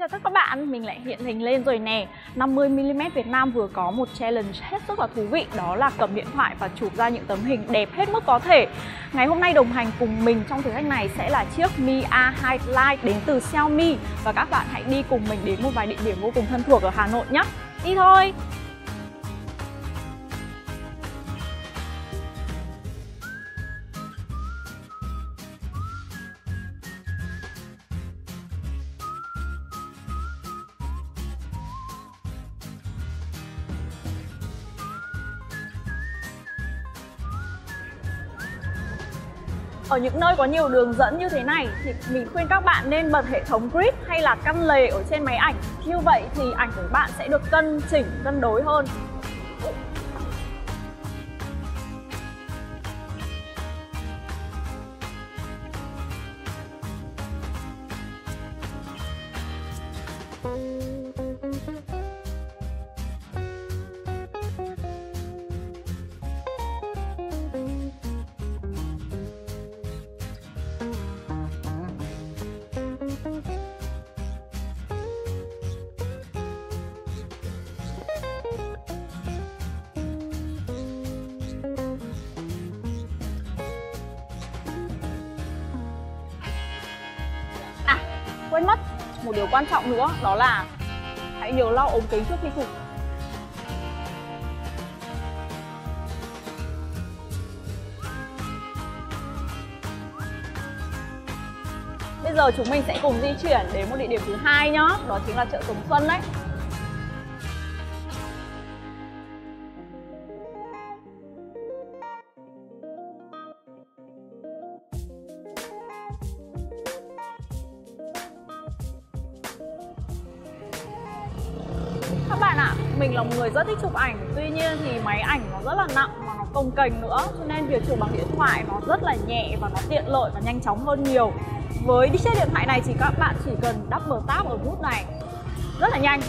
Chào các bạn, mình lại hiện hình lên rồi nè. 50mm Việt Nam vừa có một challenge hết sức là thú vị. Đó là cầm điện thoại và chụp ra những tấm hình đẹp hết mức có thể. Ngày hôm nay đồng hành cùng mình trong thử thách này sẽ là chiếc Mi A2 Lite đến từ Xiaomi. Và các bạn hãy đi cùng mình đến một vài địa điểm vô cùng thân thuộc ở Hà Nội nhé. Đi thôi! Ở những nơi có nhiều đường dẫn như thế này thì mình khuyên các bạn nên bật hệ thống grid hay là căn lề ở trên máy ảnh. Như vậy thì ảnh của bạn sẽ được cân chỉnh, cân đối hơn. Quên mất một điều quan trọng nữa, đó là hãy nhớ lau ống kính trước khi chụp. Bây giờ chúng mình sẽ cùng di chuyển đến một địa điểm thứ hai nhá, đó chính là chợ Đồng Xuân đấy. Các bạn ạ, mình là một người rất thích chụp ảnh. Tuy nhiên thì máy ảnh nó rất là nặng và nó cồng kềnh nữa, cho nên việc chụp bằng điện thoại nó rất là nhẹ và nó tiện lợi và nhanh chóng hơn nhiều. Với chiếc điện thoại này thì các bạn chỉ cần double tap ở nút này, rất là nhanh.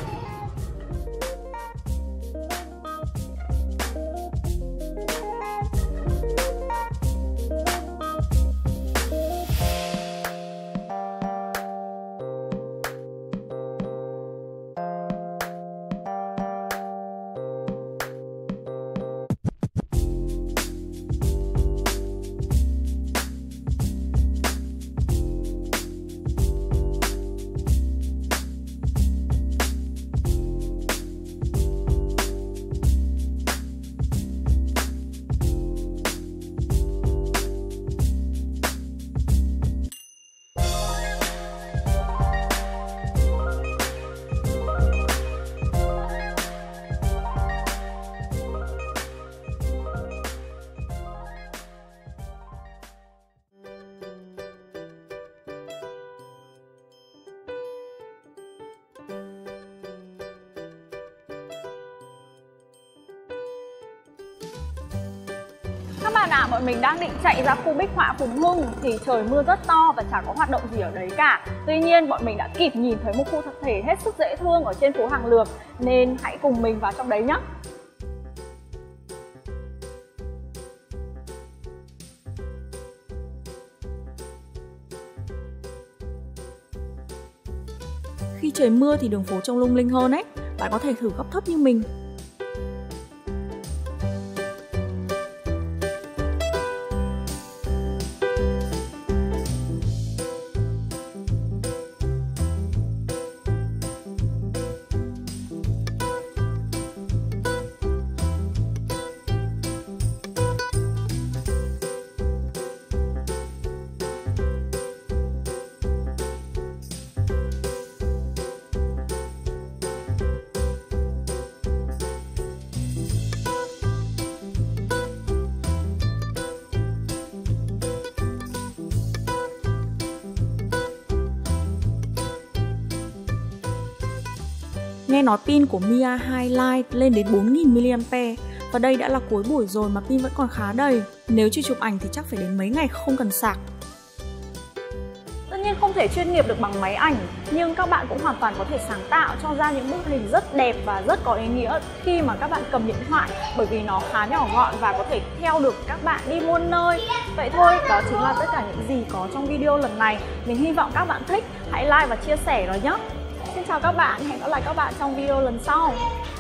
Các bạn ạ, bọn mình đang định chạy ra khu bích họa Phùng Hưng thì trời mưa rất to và chả có hoạt động gì ở đấy cả. Tuy nhiên bọn mình đã kịp nhìn thấy một khu tập thể hết sức dễ thương ở trên phố Hàng Lược, nên hãy cùng mình vào trong đấy nhé. Khi trời mưa thì đường phố trông lung linh hơn ấy. Bạn có thể thử góc thấp như mình. Nghe nói pin của Mi A2 Lite lên đến 4000mAh và đây đã là cuối buổi rồi mà pin vẫn còn khá đầy. Nếu chưa chụp ảnh thì chắc phải đến mấy ngày không cần sạc. Tất nhiên không thể chuyên nghiệp được bằng máy ảnh, nhưng các bạn cũng hoàn toàn có thể sáng tạo cho ra những bức hình rất đẹp và rất có ý nghĩa khi mà các bạn cầm điện thoại, bởi vì nó khá nhỏ gọn và có thể theo được các bạn đi muôn nơi. Vậy thôi, đó chính là tất cả những gì có trong video lần này. Mình hy vọng các bạn thích. Hãy like và chia sẻ nó nhé. Xin chào các bạn, hẹn gặp lại các bạn trong video lần sau.